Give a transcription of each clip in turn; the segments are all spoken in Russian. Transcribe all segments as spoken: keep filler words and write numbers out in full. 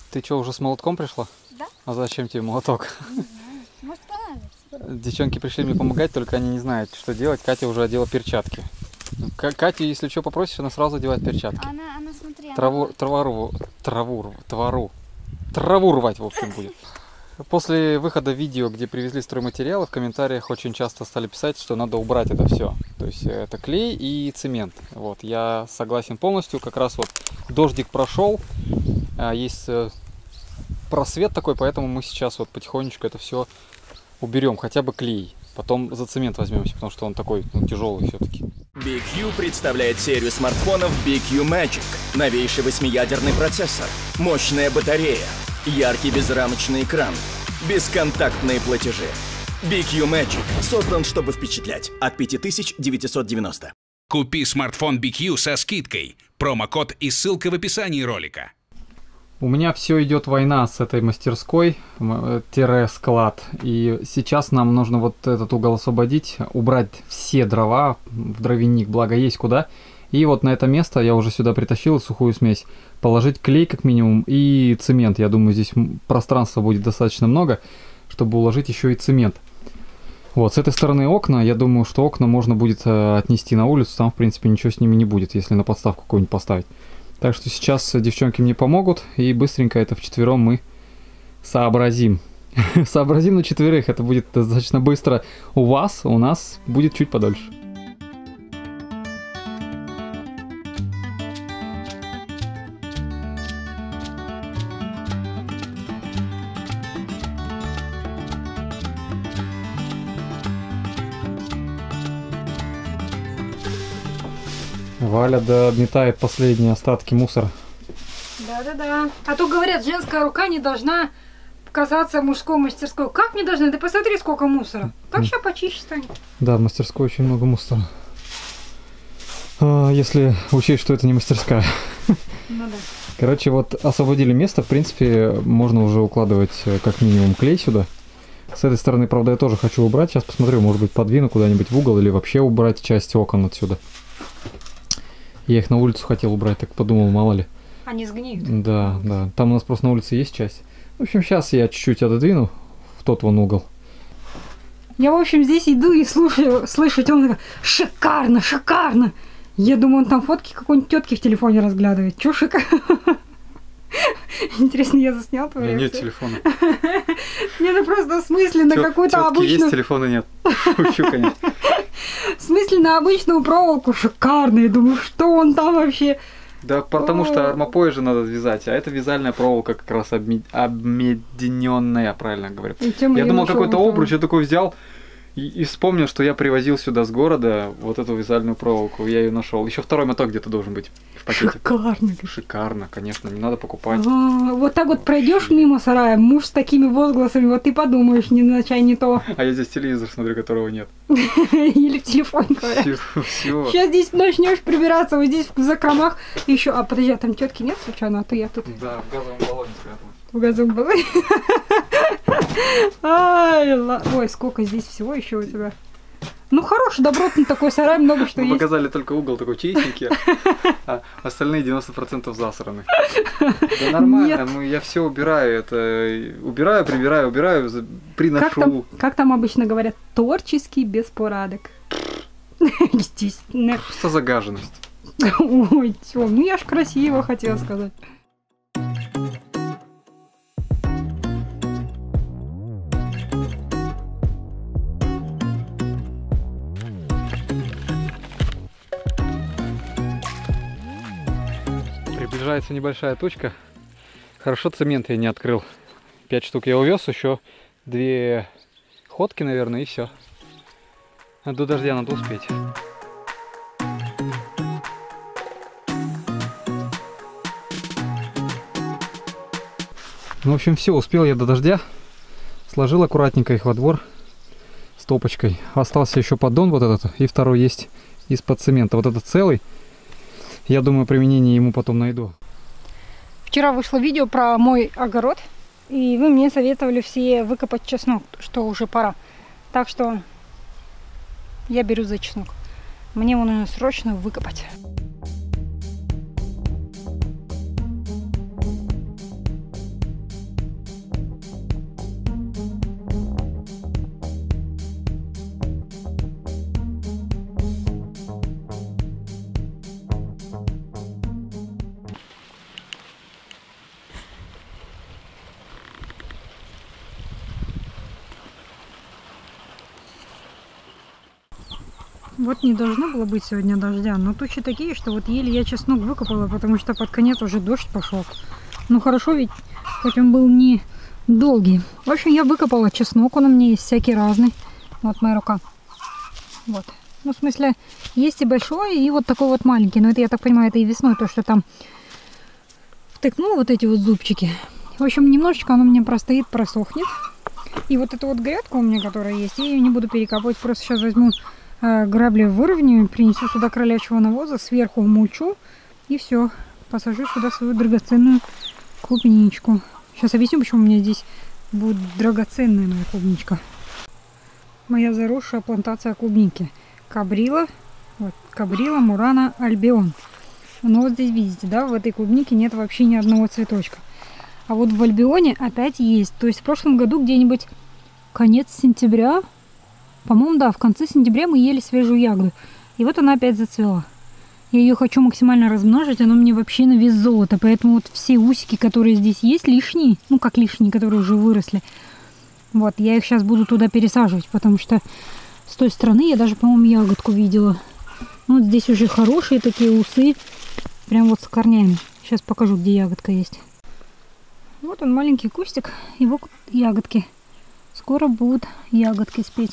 Ты что, уже с молотком пришла? Да. А зачем тебе молоток? Не знаю. Может, понравится. Девчонки пришли мне помогать, только они не знают, что делать. Катя уже одела перчатки. Катя, если что попросишь, она сразу одевает перчатки. Она, она, смотри, Траву, она... траву, траву, траву, траву рвать, в общем, будет. После выхода видео, где привезли стройматериалы, в комментариях очень часто стали писать, что надо убрать это все. То есть это клей и цемент. Вот, я согласен полностью. Как раз вот дождик прошел, есть просвет такой, поэтому мы сейчас вот потихонечку это все уберем, хотя бы клей. Потом за цемент возьмемся, потому что он такой, ну, тяжелый все-таки. би кью представляет серию смартфонов би кью Magic. Новейший восьмиядерный процессор, мощная батарея, яркий безрамочный экран, бесконтактные платежи. би кью Magic создан, чтобы впечатлять. От пяти тысяч девятисот девяноста. Купи смартфон би кью со скидкой. Промокод и ссылка в описании ролика. У меня все идет война с этой мастерской, склад. И сейчас нам нужно вот этот угол освободить, убрать все дрова в дровяник, благо есть куда. И вот на это место я уже сюда притащил сухую смесь. Положить клей как минимум и цемент. Я думаю, здесь пространства будет достаточно много, чтобы уложить еще и цемент. Вот, с этой стороны окна, я думаю, что окна можно будет отнести на улицу. Там, в принципе, ничего с ними не будет, если на подставку какую-нибудь поставить. Так что сейчас девчонки мне помогут, и быстренько это вчетвером мы сообразим. Сообразим на четверых, это будет достаточно быстро у вас, у нас будет чуть подольше. Валя дометает последние остатки мусора. Да-да-да. А то говорят, женская рука не должна казаться мужской мастерской. Как не должна? Ты посмотри, сколько мусора. Так сейчас почище станет. Да, в мастерской очень много мусора. А, если учесть, что это не мастерская. Ну да. Короче, вот освободили место. В принципе, можно уже укладывать как минимум клей сюда. С этой стороны, правда, я тоже хочу убрать. Сейчас посмотрю, может быть, подвину куда-нибудь в угол или вообще убрать часть окон отсюда. Я их на улицу хотел убрать, так подумал, мало ли. Они сгниют. Да, да. Там у нас просто на улице есть часть. В общем, сейчас я чуть-чуть отодвину в тот вон угол. Я, в общем, здесь иду и слушаю, слышу Тёмка: шикарно, шикарно. Я думаю, он там фотки какой-нибудь тетки в телефоне разглядывает. Чё шикарно? Интересно, я заснял твою реакцию? Нет телефона. Не, ну просто в смысле на какую-то обычную... есть, телефона нет. Шучу, конечно. В смысле на обычную проволоку шикарно. Я думаю, что он там вообще... Да потому что армопояс же надо вязать, а это вязальная проволока как раз объединенная, правильно говорю. Я думал, какой-то обруч, я такой взял и, и вспомнил, что я привозил сюда с города вот эту вязальную проволоку, я ее нашел. Еще второй моток где-то должен быть в пакете. Шикарно. Шикарно, конечно, не надо покупать. А, вот так вот пройдешь мимо сарая, муж с такими возгласами, вот ты подумаешь, не на чай не то. А я здесь телевизор смотрю, которого нет. Или в телефоне говорят. Все. Сейчас здесь начнешь прибираться, вот здесь в закромах еще. А подожди, а там тетки нет случайно, а то я тут. Да, в газовом баллоне спряталась. В газовом баллоне. Ай, ла... Ой, сколько здесь всего еще у тебя. Ну, хороший, добротный такой сарай, много что есть. Мы показали только угол такой чистенький, а остальные девяносто процентов засраны. Да нормально, мы, я все убираю, это убираю, прибираю, убираю, приношу. Как там, как там обычно говорят, творческий беспорядок. Естественно. Просто загаженность. Ой, Тём, ну я ж красиво хотела сказать. Приближается небольшая тучка. Хорошо цемент я не открыл. Пять штук я увез, еще две ходки, наверное, и все. До дождя надо успеть. Ну, в общем, все, успел я до дождя. Сложил аккуратненько их во двор стопочкой. Остался еще поддон вот этот, и второй есть из-под цемента. Вот этот целый. Я думаю, применение ему потом найду. Вчера вышло видео про мой огород, и вы мне советовали все выкопать чеснок, что уже пора. Так что я беру за чеснок. Мне его нужно срочно выкопать. Вот не должно было быть сегодня дождя, но тучи такие, что вот еле я чеснок выкопала, потому что под конец уже дождь пошел. Ну хорошо, ведь хоть он был не долгий. В общем, я выкопала чеснок, он у меня есть всякий разный. Вот моя рука. Вот. Ну, в смысле, есть и большой, и вот такой вот маленький. Но это, я так понимаю, это и весной, то, что там втыкнул вот эти вот зубчики. В общем, немножечко оно у меня простоит, просохнет. И вот эту вот грядка у меня, которая есть, я ее не буду перекапывать. Просто сейчас возьму э, грабли, выровняю, принесу сюда кролячьего навоза, сверху мульчу. И все. Посажу сюда свою драгоценную клубничку. Сейчас объясню, почему у меня здесь будет драгоценная моя клубничка. Моя заросшая плантация клубники. Кабрила, вот, Кабрила, Мурана, Альбион. Но вот здесь видите, да, в этой клубнике нет вообще ни одного цветочка. А вот в Альбионе опять есть. То есть в прошлом году где-нибудь конец сентября, по-моему, да, в конце сентября мы ели свежую ягоду. И вот она опять зацвела. Я ее хочу максимально размножить, она мне вообще на вес золота. Поэтому вот все усики, которые здесь есть, лишние, ну как лишние, которые уже выросли, вот, я их сейчас буду туда пересаживать, потому что с той стороны я даже, по-моему, ягодку видела. Вот здесь уже хорошие такие усы, прям вот с корнями. Сейчас покажу, где ягодка есть. Вот он, маленький кустик, его ягодки. Скоро будут ягодки спеть.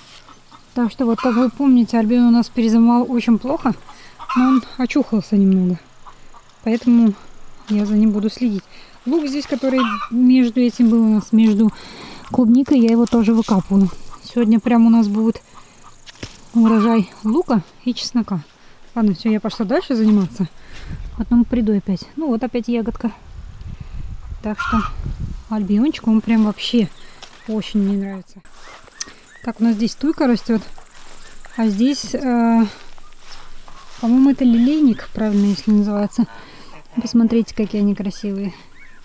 Так что вот, как вы помните, Альбион у нас перезимовал очень плохо, но он очухался немного. Поэтому я за ним буду следить. Лук здесь, который между этим был у нас, между клубникой, я его тоже выкапываю. Сегодня прям у нас будет урожай лука и чеснока. Ладно, все, я пошла дальше заниматься. Потом приду опять. Ну вот опять ягодка. Так что Альбиончик, он прям вообще очень мне нравится. Так, у нас здесь туйка растет. А здесь, э, по-моему, это лилейник, правильно, если называется. Посмотрите, какие они красивые.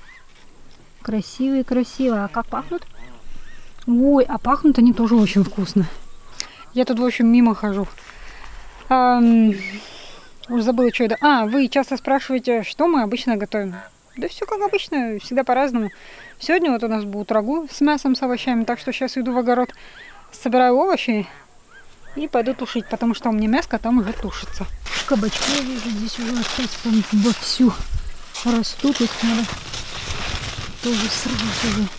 Красивые, красивые. А как пахнут? Ой, а пахнут они тоже очень вкусно. Я тут, в общем, мимо хожу. Эм, уже забыла, что это. А, вы часто спрашиваете, что мы обычно готовим. Да все как обычно, всегда по-разному. Сегодня вот у нас будет рагу с мясом, с овощами. Так что сейчас иду в огород, собираю овощи и пойду тушить, потому что у меня мяско там уже тушится. Кабачки я вижу здесь уже опять вовсю растут. Их надо тоже срывать уже.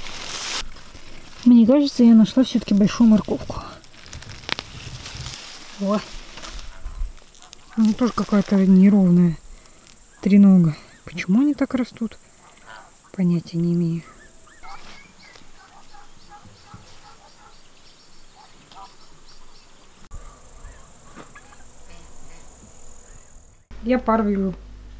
Мне кажется, я нашла все-таки большую морковку. О! Она тоже какая-то неровная. Тренога. Почему они так растут? Понятия не имею. Я пар вижу.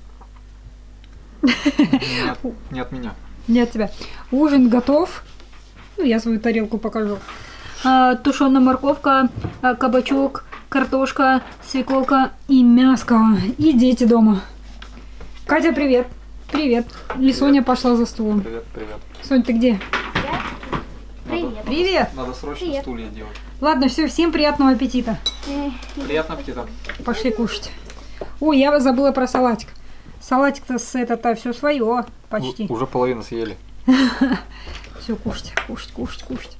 Нет, не от меня. Не от тебя. Ужин готов. Ну, я свою тарелку покажу. А, тушеная морковка, а, кабачок, картошка, свеколка и мяско. И дети дома. Катя, привет. Привет. И Соня пошла за стулом. Привет, привет. Сонь, ты где? Привет. Привет. Надо срочно Привет. стулья делать. Ладно, все, всем приятного аппетита. Приятного аппетита. Пошли кушать. Ой, я забыла про салатик. Салатик-то с это-то все свое почти. У- уже половину съели. Все, кушать, кушать, кушать, кушать.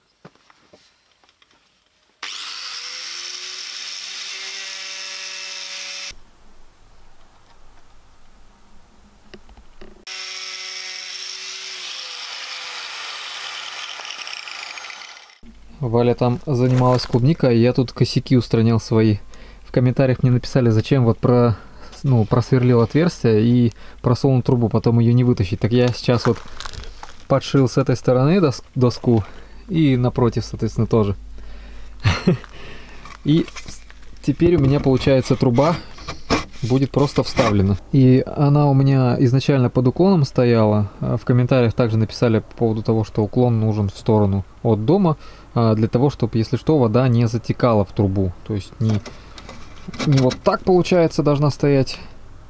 Валя там занималась клубникой, и я тут косяки устранял свои. В комментариях мне написали, зачем вот про, ну, просверлил отверстие и просунул трубу, потом ее не вытащить. Так я сейчас вот подшил с этой стороны дос доску и напротив, соответственно, тоже. И теперь у меня получается труба будет просто вставлена. И она у меня изначально под уклоном стояла. В комментариях также написали по поводу того, что уклон нужен в сторону от дома, для того, чтобы, если что, вода не затекала в трубу. То есть не, не вот так, получается, должна стоять,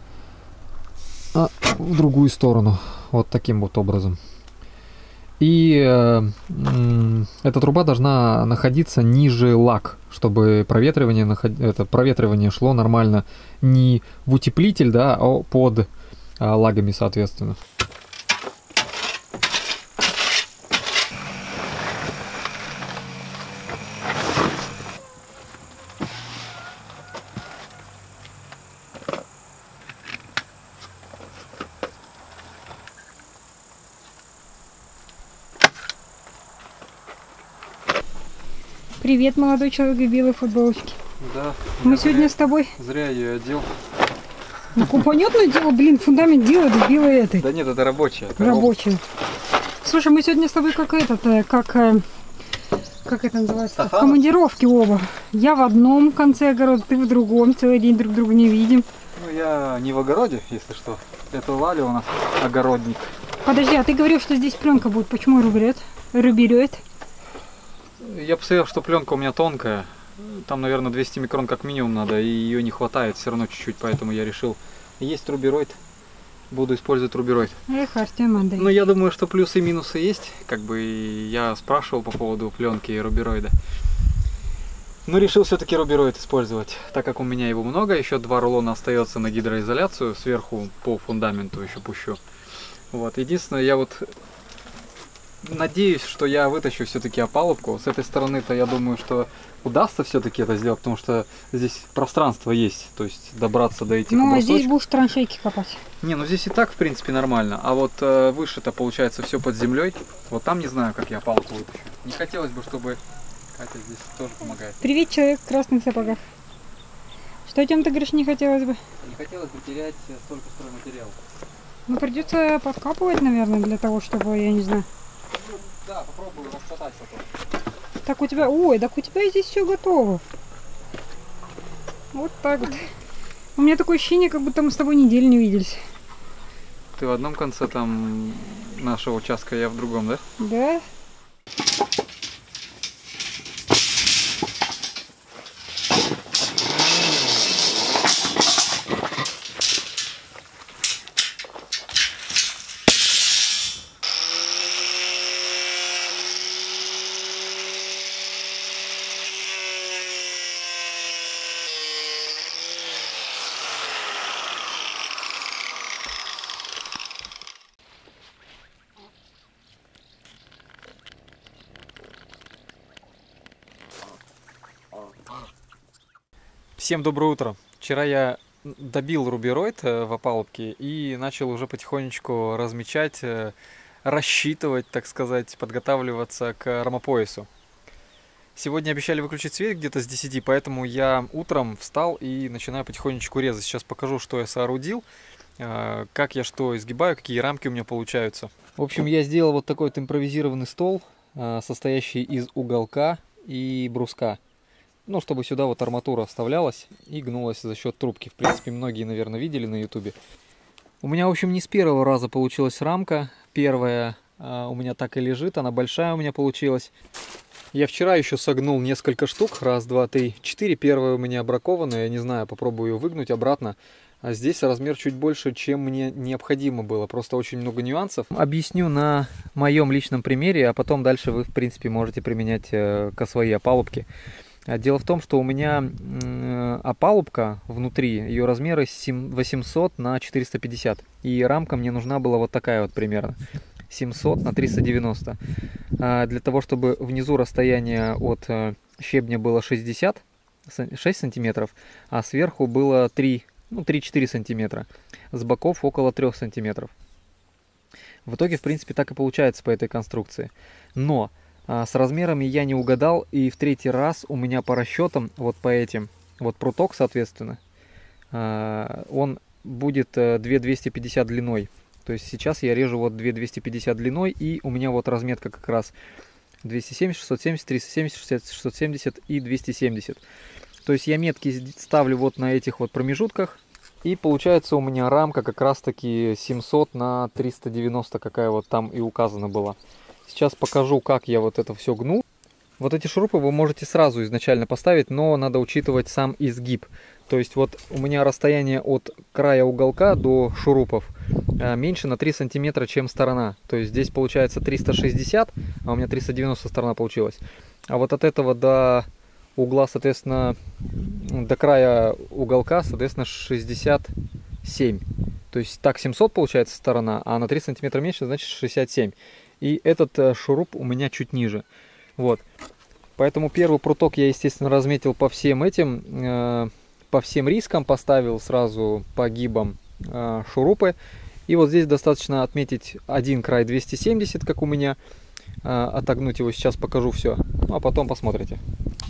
а в другую сторону. Вот таким вот образом. И э, эта труба должна находиться ниже лак, чтобы проветривание, наход... это, проветривание шло нормально не в утеплитель, да, а под а, лагами, соответственно. Привет, молодой человек в белой футболочке. Да. Мы сегодня с тобой... Зря ее одел. Ну, понятное дело, блин, фундамент делают в белой этой. Да нет, это рабочая. Это Рабочая. Слушай, мы сегодня с тобой как этот, э, как... э, Как это называется? В командировке оба. Я в одном конце огорода, ты в другом. Целый день друг друга не видим. Ну, я не в огороде, если что. Это Валя у нас огородник. Подожди, а ты говорил, что здесь пленка будет. Почему руберет? Руберет? Я посмотрел, что пленка у меня тонкая. Там, наверное, двести микрон как минимум надо, и ее не хватает все равно чуть-чуть, поэтому я решил. Есть рубероид. Буду использовать рубероид. Эх, Артем Андрей. Но я думаю, что плюсы и минусы есть. Как бы я спрашивал по поводу пленки и рубероида. Но решил все-таки рубероид использовать, так как у меня его много. Еще два рулона остается на гидроизоляцию. Сверху по фундаменту еще пущу. Вот. Единственное, я вот надеюсь, что я вытащу все-таки опалубку. С этой стороны-то я думаю, что удастся все-таки это сделать, потому что здесь пространство есть. То есть добраться до этих Ну, а образцов. здесь будешь траншейки копать. Не, ну здесь и так, в принципе, нормально. А вот э, выше-то получается все под землей. Вот там не знаю, как я палку вытащу. Не хотелось бы, чтобы Катя здесь тоже помогает. Привет, человек в красных сапогах. Что, Тём, ты говоришь, не хотелось бы? Не хотелось бы терять столько стройматериала. Ну, придется подкапывать, наверное, для того, чтобы, я не знаю. Ну, да, попробую раскатать потом. Так у тебя... Ой, так у тебя здесь все готово. Вот так вот. У меня такое ощущение, как будто мы с тобой неделю не виделись. Ты в одном конце там нашего участка, я в другом, да? Да? Всем доброе утро. Вчера я добил рубероид в опалубке и начал уже потихонечку размечать, рассчитывать, так сказать, подготавливаться к армопоясу. Сегодня обещали выключить свет где-то с десяти, поэтому я утром встал и начинаю потихонечку резать. Сейчас покажу, что я соорудил, как я что изгибаю, какие рамки у меня получаются. В общем, я сделал вот такой вот импровизированный стол, состоящий из уголка и бруска. Ну, чтобы сюда вот арматура вставлялась и гнулась за счет трубки. В принципе, многие, наверное, видели на ютубе. У меня, в общем, не с первого раза получилась рамка. Первая а, у меня так и лежит, она большая у меня получилась. Я вчера еще согнул несколько штук. Раз, два, три, четыре. Первая у меня бракованная. Я не знаю, попробую ее выгнуть обратно. А здесь размер чуть больше, чем мне необходимо было. Просто очень много нюансов. Объясню на моем личном примере, а потом дальше вы, в принципе, можете применять э, к своей опалубке. Дело в том, что у меня опалубка внутри, ее размеры восемьсот на четыреста пятьдесят. И рамка мне нужна была вот такая вот примерно. семьсот на триста девяносто. Для того, чтобы внизу расстояние от щебня было шестьдесят, шесть сантиметров, а сверху было три, ну, три-четыре сантиметра. С боков около трёх сантиметров. В итоге, в принципе, так и получается по этой конструкции. Но... с размерами я не угадал, и в третий раз у меня по расчетам, вот по этим, вот пруток, соответственно, он будет две двести пятьдесят длиной. То есть сейчас я режу вот две двести пятьдесят длиной, и у меня вот разметка как раз двести семьдесят, шестьсот семьдесят, триста семьдесят, шестьсот семьдесят и двести семьдесят. То есть я метки ставлю вот на этих вот промежутках, и получается у меня рамка как раз таки семьсот на триста девяносто, какая вот там и указана была. Сейчас покажу, как я вот это все гнул. Вот эти шурупы вы можете сразу изначально поставить, но надо учитывать сам изгиб. То есть вот у меня расстояние от края уголка до шурупов меньше на три сантиметра, чем сторона. То есть здесь получается триста шестьдесят, а у меня триста девяносто сторона получилась. А вот от этого до угла, соответственно, до края уголка, соответственно, шестьдесят семь. То есть так семьсот получается сторона, а на три сантиметра меньше, значит шестьдесят семь. И этот э, шуруп у меня чуть ниже. Вот. Поэтому первый пруток я, естественно, разметил по всем этим, э, по всем рискам, поставил сразу по гибам э, шурупы. И вот здесь достаточно отметить один край двести семьдесят, как у меня, э, отогнуть его, сейчас покажу все, ну, а потом посмотрите.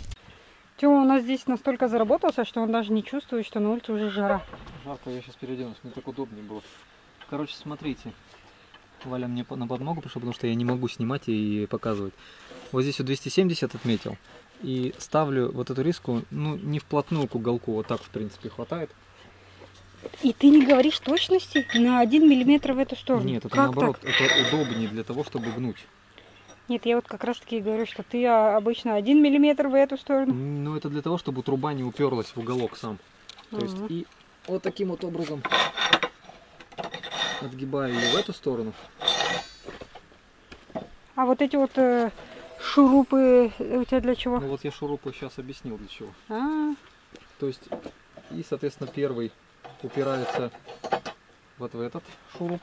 Тёма у нас здесь настолько заработался, что он даже не чувствует, что на улице уже жара. Жарко, я сейчас переоденусь, мне так удобнее было. Короче, смотрите. Валя мне на подмогу пришла, потому что я не могу снимать и показывать. Вот здесь вот двести семьдесят отметил. И ставлю вот эту риску, ну, не вплотную к уголку, вот так, в принципе, хватает. И ты не говоришь точности на один миллиметр в эту сторону? Нет, это как наоборот, так? это удобнее для того, чтобы гнуть. Нет, я вот как раз таки говорю, что ты обычно один миллиметр в эту сторону. Ну, это для того, чтобы труба не уперлась в уголок сам. То Ага. есть, и вот таким вот образом отгибаю ее в эту сторону. А вот эти вот э, шурупы у тебя для чего? Ну, вот я шурупы сейчас объяснил для чего. А, То есть, и, соответственно, первый упирается вот в этот шуруп.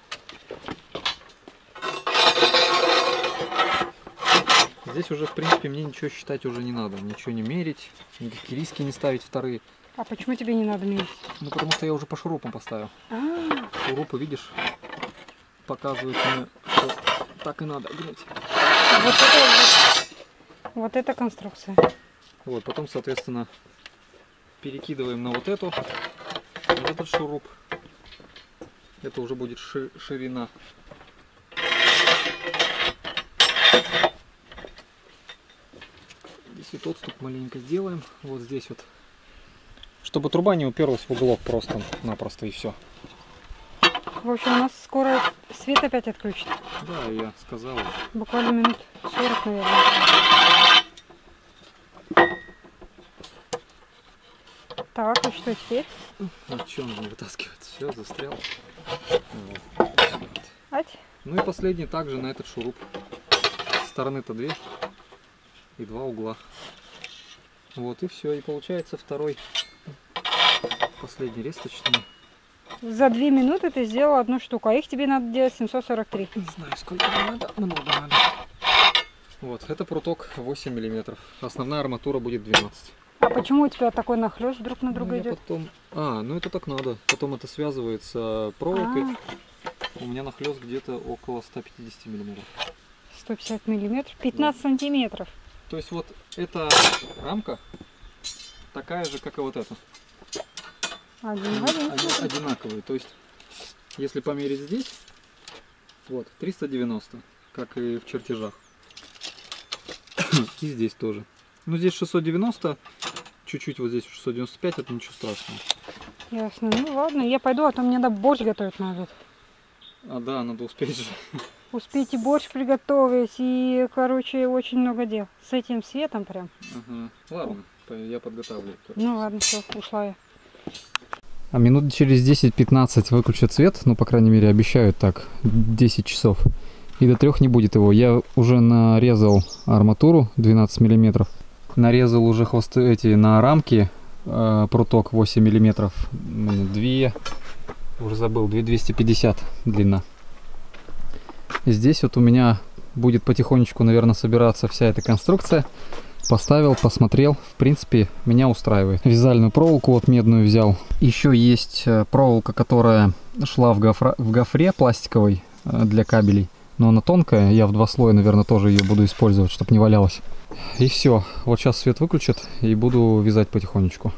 Здесь уже, в принципе, мне ничего считать уже не надо. Ничего не мерить, никакие риски не ставить вторые. а почему тебе не надо мерить? Ну, потому что я уже по шурупам поставил. А, Шурупы, видишь, показывают мне, что так и надо гнуть. вот это вот, вот эта конструкция. Вот, потом, соответственно, перекидываем на вот эту, вот этот шуруп. Это уже будет ши- ширина. Здесь вот отступ маленько сделаем. Вот здесь вот. Чтобы труба не уперлась в уголок просто-напросто, и все. В общем, у нас скоро свет опять отключит. Да, я сказал. Буквально минут сорок, наверное. Так, и что теперь? А что нужно вытаскивать? Все, застрял. Вот. Вот. Ать. Ну и последний также на этот шуруп. Стороны-то две и два угла. Вот и все. И получается второй, последний ресточный. За две минуты ты сделал одну штуку, а их тебе надо делать семьсот сорок три. Не знаю, сколько надо, много надо. Вот, это пруток восемь миллиметров. Основная арматура будет двенадцать. А почему у тебя такой нахлест друг на Ну, друга я идет? потом... А, ну это так надо. Потом это связывается проволокой. А, У меня нахлест где-то около ста пятидесяти миллиметров. сто пятьдесят миллиметров, пятнадцать сантиметров. То есть вот эта рамка такая же, как и вот эта. Один в один. Они одинаковые. То есть, если померить здесь, вот, триста девяносто, как и в чертежах. И здесь тоже. Ну, здесь шестьсот девяносто, чуть-чуть вот здесь шестьсот девяносто пять, это ничего страшного. Ясно. Ну ладно, я пойду, а то мне надо борщ готовить надо. А, да, надо успеть же. Успеть и борщ приготовить, и, короче, очень много дел. С этим светом прям. Ага. Ладно, я подготавливаю. Ну ладно, все, ушла я. А минут через десять-пятнадцать выключат свет, ну, по крайней мере, обещают так, десять часов. И до трех не будет его. Я уже нарезал арматуру двенадцать миллиметров. Нарезал уже хвосты эти на рамки, э, пруток восемь миллиметров. две, уже забыл, две двести пятьдесят длина. Здесь вот у меня будет потихонечку, наверное, собираться вся эта конструкция. Поставил, посмотрел, в принципе, меня устраивает. Вязальную проволоку вот медную взял. Еще есть проволока, которая шла в, гофра, в гофре пластиковой для кабелей. Но она тонкая, я в два слоя, наверное, тоже ее буду использовать, чтобы не валялась. И все, вот сейчас свет выключат и буду вязать потихонечку.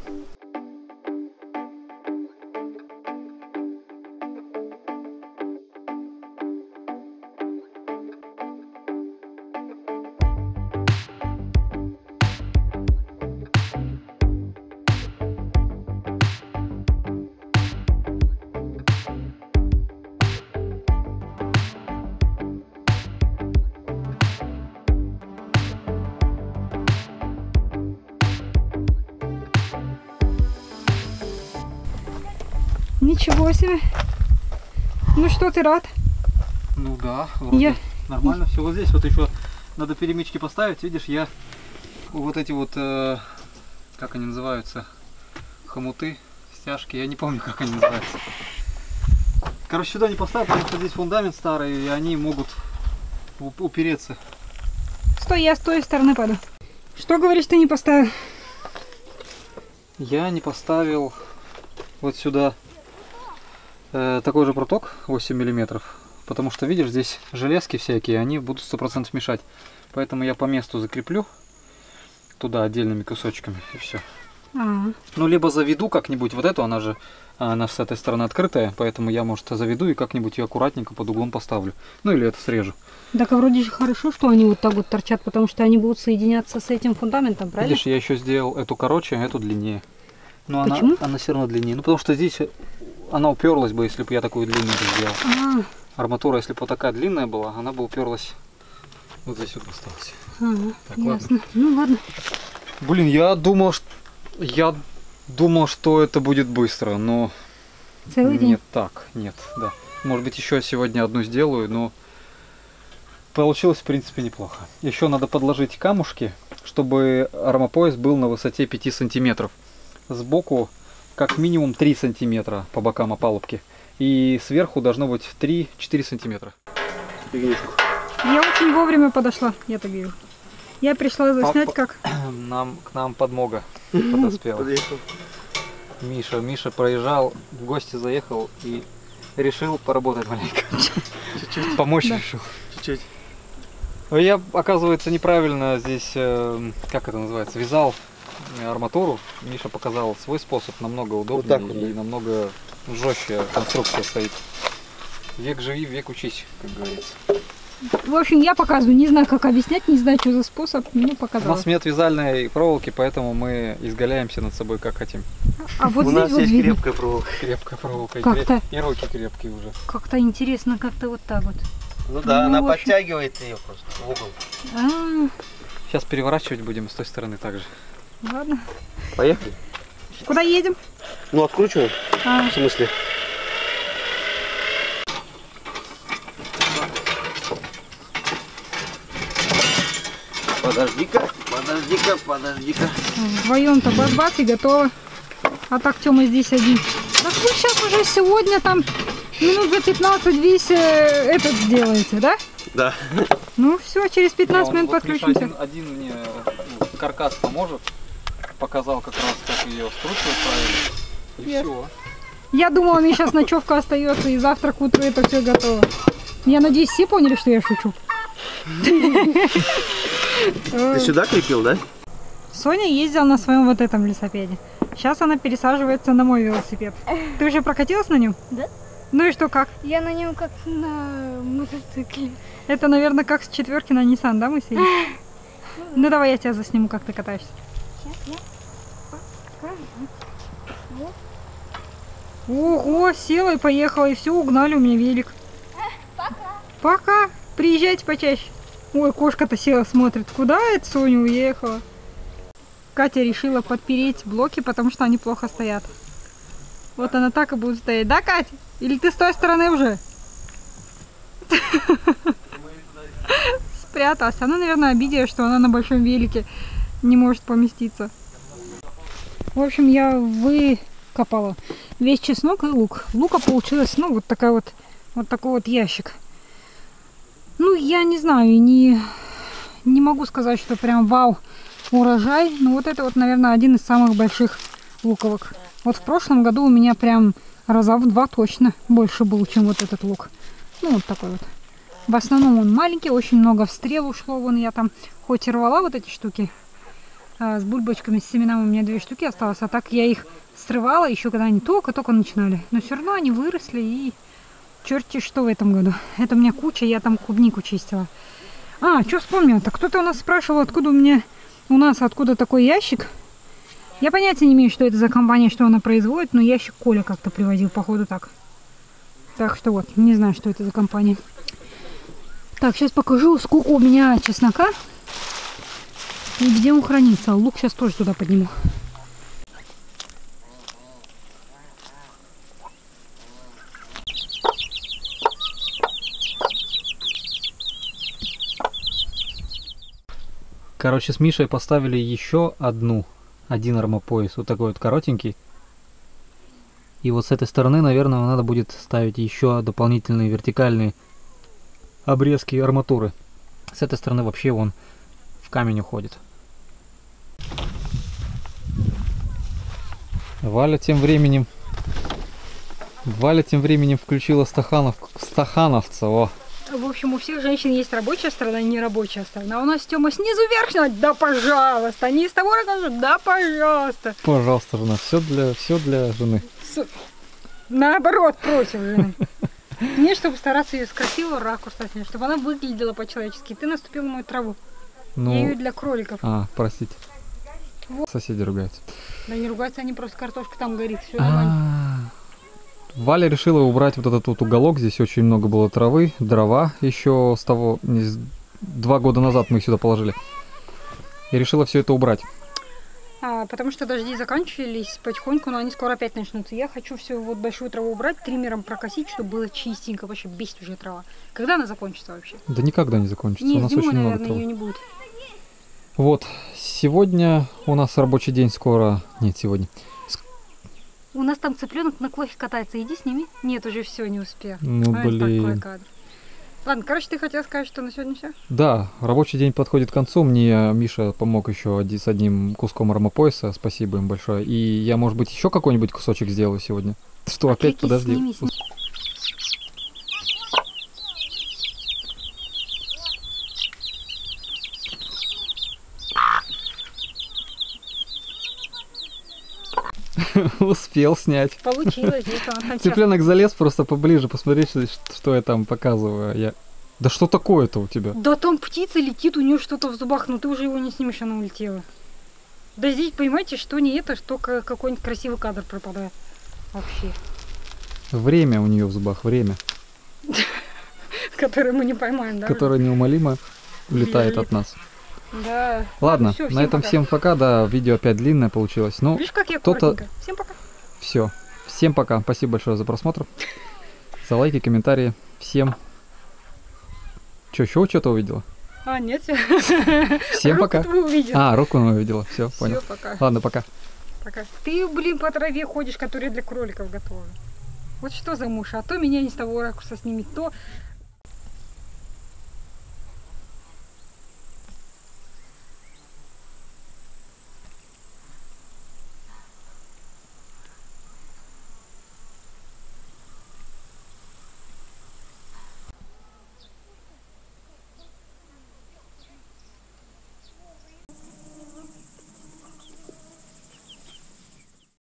Ничего себе. Ну что, ты рад? Ну да, вроде Я... нормально все. Вот здесь вот еще надо перемычки поставить. Видишь, я вот эти вот, э, как они называются, хомуты, стяжки, я не помню, как они называются. Короче, сюда не поставил, потому что здесь фундамент старый, и они могут упереться. Стой, я с той стороны пойду. Что, говоришь, ты не поставил? Я не поставил вот сюда э, такой же пруток восемь миллиметров, потому что, видишь, здесь железки всякие, они будут сто процентов мешать. Поэтому я по месту закреплю. туда отдельными кусочками и все. А, Ну, либо заведу как-нибудь вот эту, она же, она с этой стороны открытая, поэтому я, может, заведу и как-нибудь ее аккуратненько под углом поставлю. Ну, или это срежу. так а вроде же хорошо, что они вот так вот торчат, потому что они будут соединяться с этим фундаментом, правильно? Видишь, я еще сделал эту короче, а эту длиннее. Но Почему? она, она все равно длиннее. Ну, потому что здесь она уперлась бы, если бы я такую длинную сделал. А, Арматура, если бы вот такая длинная была, она бы уперлась. Вот здесь вот осталось. ага, Так, ясно. Ну ладно. Блин, я думал, что... Я думал, что это будет быстро, но... Целый день. Нет, так, нет, да. Может быть, еще сегодня одну сделаю, но... Получилось, в принципе, неплохо. Еще надо подложить камушки, чтобы армопояс был на высоте пяти сантиметров. Сбоку как минимум три сантиметра по бокам опалубки. И сверху должно быть три-четыре сантиметра. Я очень вовремя подошла, я так вижу. Я пришла заснять, Папа- как... Нам, к нам подмога подоспела. Миша, Миша проезжал, в гости заехал и решил поработать маленько. Чуть-чуть. Помочь решил. Чуть-чуть. Я, оказывается, неправильно здесь, э, как это называется, вязал арматуру. Миша показал свой способ, намного удобнее Вот так вот, и да. намного жестче конструкция стоит. Век живи, век учись, как говорится. В общем, я показываю, не знаю, как объяснять, не знаю, что за способ, ну, У показала. нас нет вязальной проволоки, поэтому мы изгаляемся над собой как хотим. А вот У здесь нас вот есть видно. крепкая проволока. Крепкая проволока. и Как-то. креп- И руки крепкие уже. Как-то интересно, как-то вот так вот. Ну да, Ну, она в общем- подтягивает ее просто в угол. А, Сейчас переворачивать будем с той стороны также. ладно. Поехали. Куда едем? Ну откручиваем. А, В смысле? Подожди-ка, подожди-ка, подожди-ка. вдвоем-то бац-бац и готово. А так Тёма здесь один. Так вы сейчас уже сегодня там минут за пятнадцать весь э, этот сделаете, да? Да. Ну все, через пятнадцать Не, он минут вот Миша подключимся. Один, один мне ну, каркас поможет. Показал как раз, как ее скручивать правильно. И Ясно. все. Я думала, мне сейчас ночевка остается, и завтра к утру это все готово. Я надеюсь, все поняли, что я шучу. Ты сюда крепил, да? Соня ездила на своем вот этом велосипеде. Сейчас она пересаживается на мой велосипед. Ты уже прокатилась на нем? Да. Ну и что, как? Я на нем как на мотоцикле. Это, наверное, как с четверки на Nissan, да, мы сели? Ну давай я тебя засниму, как ты катаешься. Сейчас я. Ого, села и поехала, и все, угнали у меня велик. Пока. Пока. Приезжайте почаще. Ой, кошка-то села, смотрит, куда это Соня уехала. Катя решила подпереть блоки, потому что они плохо стоят. Вот она так и будет стоять. Да, Катя? Или ты с той стороны уже? Спряталась. Она, наверное, обиделась, что она на большом велике не может поместиться. В общем, я выкопала весь чеснок и лук. Лука получилось, ну, вот такая вот, вот такой вот ящик. Ну, я не знаю, не, не могу сказать, что прям вау урожай. Но вот это вот, наверное, один из самых больших луковок. Вот в прошлом году у меня прям раза в два точно больше был, чем вот этот лук. Ну, вот такой вот. В основном он маленький, очень много в стрел ушло. Вон я там хоть и рвала вот эти штуки а, с бульбочками, с семенами, у меня две штуки осталось. А так я их срывала еще, когда они только-только начинали. Но все равно они выросли и черти что в этом году. Это у меня куча, я там клубнику чистила. А, что вспомнила-то? Кто-то у нас спрашивал, откуда у меня, у нас откуда такой ящик. Я понятия не имею, что это за компания, что она производит, но ящик Коля как-то привозил, походу так. Так что вот, не знаю, что это за компания. Так, сейчас покажу, сколько у меня чеснока и где он хранится. Лук сейчас тоже туда подниму. Короче, с Мишей поставили еще одну, один армопояс, вот такой вот коротенький. И вот с этой стороны, наверное, надо будет ставить еще дополнительные вертикальные обрезки арматуры. С этой стороны вообще он в камень уходит. Валя тем временем, Валя тем временем включила стаханов, стахановца. О, В общем, у всех женщин есть рабочая сторона и нерабочая сторона. А у нас Тёма снизу вверх начинает, да пожалуйста. Они из того ракурса, да пожалуйста. Пожалуйста, жена, все для, все для жены. С... Наоборот, против жены. Мне, чтобы стараться ее с красивого ракурса снять, чтобы она выглядела по-человечески. Ты наступил на мою траву. Ну... Я ее для кроликов. А, простите. Вот. Соседи ругаются. Да не ругаются, они просто картошка там горит. Все нормально. Валя решила убрать вот этот вот уголок. Здесь очень много было травы, дрова еще с того, не, с- два года назад мы их сюда положили. И решила все это убрать. А, потому что дожди заканчивались потихоньку, но они скоро опять начнутся. Я хочу всю вот большую траву убрать, триммером прокосить, чтобы было чистенько. Вообще бесит уже трава. Когда она закончится вообще? Да никогда не закончится. Не, у нас зимой, очень много наверное, травы. ее не будет. Вот, сегодня у нас рабочий день скоро. Нет, сегодня. У нас там цыпленок на клохе катается. Иди сними. Нет, уже все, не успел. Ну, Ай, такой блин. кадр. Ладно, короче, ты хотел сказать, что на сегодня все? Да, рабочий день подходит к концу. Мне Миша помог еще оди- с одним куском армопояса. Спасибо им большое. И я, может быть, еще какой-нибудь кусочек сделаю сегодня. Что, опять? Отвлекись, Подожди. сними, сними. Успел снять. Получилось, здесь она там всё. Цыпленок залез просто поближе, посмотреть, что, что я там показываю. Я... Да что такое-то у тебя? Да там птица летит, у нее что-то в зубах, но ты уже его не снимешь, она улетела. Да здесь, понимаете, что не это, что ка- какой-нибудь красивый кадр пропадает. Вообще. Время у нее в зубах, время, Который мы не поймаем, да? которое неумолимо улетает Летит. от нас. Да. Ладно, всё, на всем этом пока. всем пока. Да, видео опять длинное получилось. Ну, Видишь, как я кто-то- аккуратненько. Всем пока. все. Всем пока. Спасибо большое за просмотр. За лайки, комментарии. Всем. Че, еще что-то увидела? А, нет, все. Всем пока. Вы увидели. А, руку увидела. Все, Всё, понял. пока. Ладно, пока. Пока. Ты, блин, по траве ходишь, которая для кроликов готова. Вот что за муж? А то меня не с того ракурса снимет, то